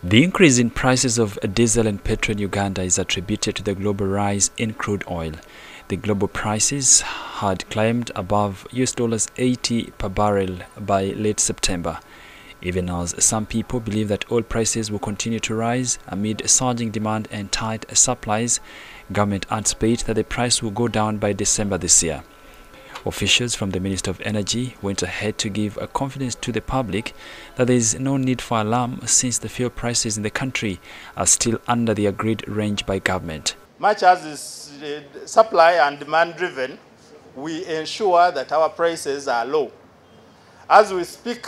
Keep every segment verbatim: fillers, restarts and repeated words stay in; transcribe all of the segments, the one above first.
The increase in prices of diesel and petrol in Uganda is attributed to the global rise in crude oil. The global prices had climbed above U S dollars eighty per barrel by late September, even as some people believe that oil prices will continue to rise amid surging demand and tight supplies. Government anticipate that the price will go down by December this year. Officials from the Ministry of Energy went ahead to give a confidence to the public that there is no need for alarm since the fuel prices in the country are still under the agreed range by government. Much as is uh, supply and demand driven, we ensure that our prices are low. As we speak,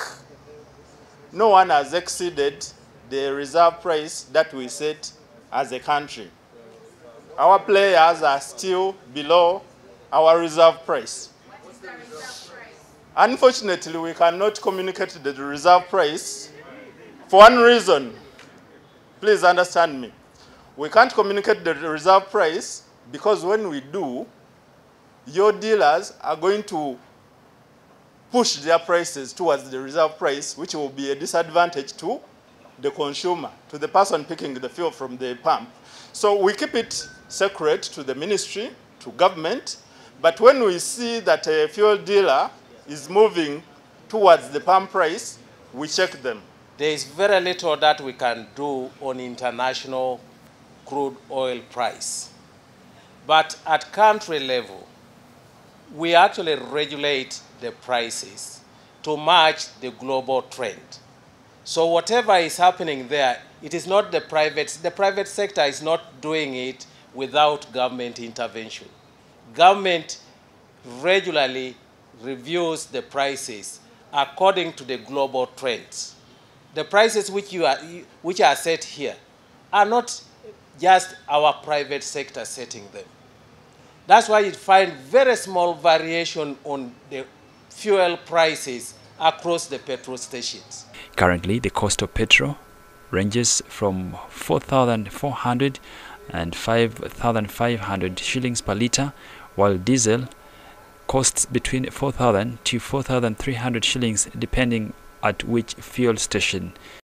no one has exceeded the reserve price that we set as a country. Our players are still below our reserve price. What's the reserve price? Unfortunately, we cannot communicate the reserve price for one reason. Please understand me. We can't communicate the reserve price because when we do, your dealers are going to push their prices towards the reserve price, which will be a disadvantage to the consumer, to the person picking the fuel from the pump. So we keep it secret to the ministry, to government, but when we see that a fuel dealer is moving towards the pump price, we check them. There is very little that we can do on international crude oil price. But at country level, we actually regulate the prices to match the global trend. So whatever is happening there, it is not the private, the private sector is not doing it without government intervention. Government regularly reviews the prices according to the global trends. The prices which, you are, which are set here are not just our private sector setting them. That's why you find very small variation on the fuel prices across the petrol stations. Currently, the cost of petrol ranges from four thousand four hundred and five thousand five hundred shillings per litre, while diesel costs between four thousand to four thousand three hundred shillings depending at which fuel station.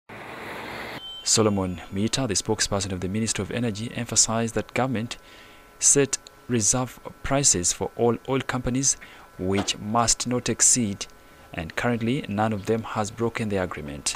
Solomon Mita, the spokesperson of the Ministry of Energy, emphasized that government set reserve prices for all oil companies which must not exceed, and currently none of them has broken the agreement.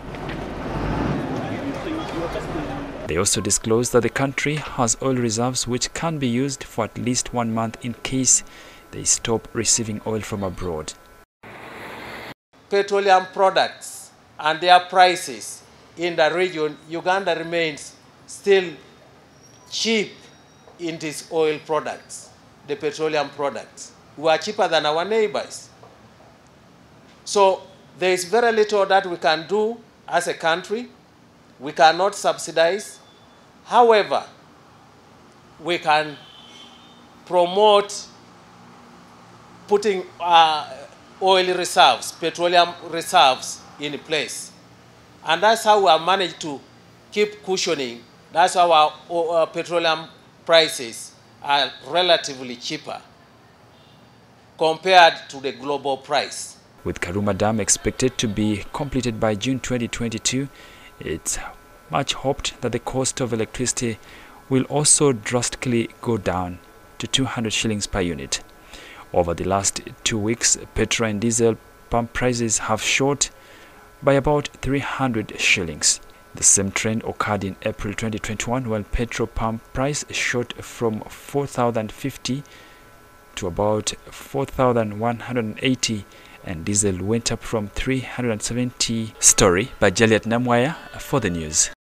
They also disclosed that the country has oil reserves which can be used for at least one month in case they stop receiving oil from abroad. Petroleum products and their prices in the region, Uganda remains still cheap in these oil products, the petroleum products. We are cheaper than our neighbors. So there is very little that we can do as a country. We cannot subsidize. However, we can promote putting uh, oil reserves, petroleum reserves in place. And that's how we have managed to keep cushioning. That's how our uh, petroleum prices are relatively cheaper compared to the global price. With Karuma Dam expected to be completed by June twenty twenty-two, it's much hoped that the cost of electricity will also drastically go down to two hundred shillings per unit. Over the last two weeks, petrol and diesel pump prices have shot by about three hundred shillings. The same trend occurred in April twenty twenty-one, when petrol pump price shot from four thousand fifty to about four thousand one hundred eighty, and diesel went up from three hundred seventy. Story by Juliet Namwaya for the news.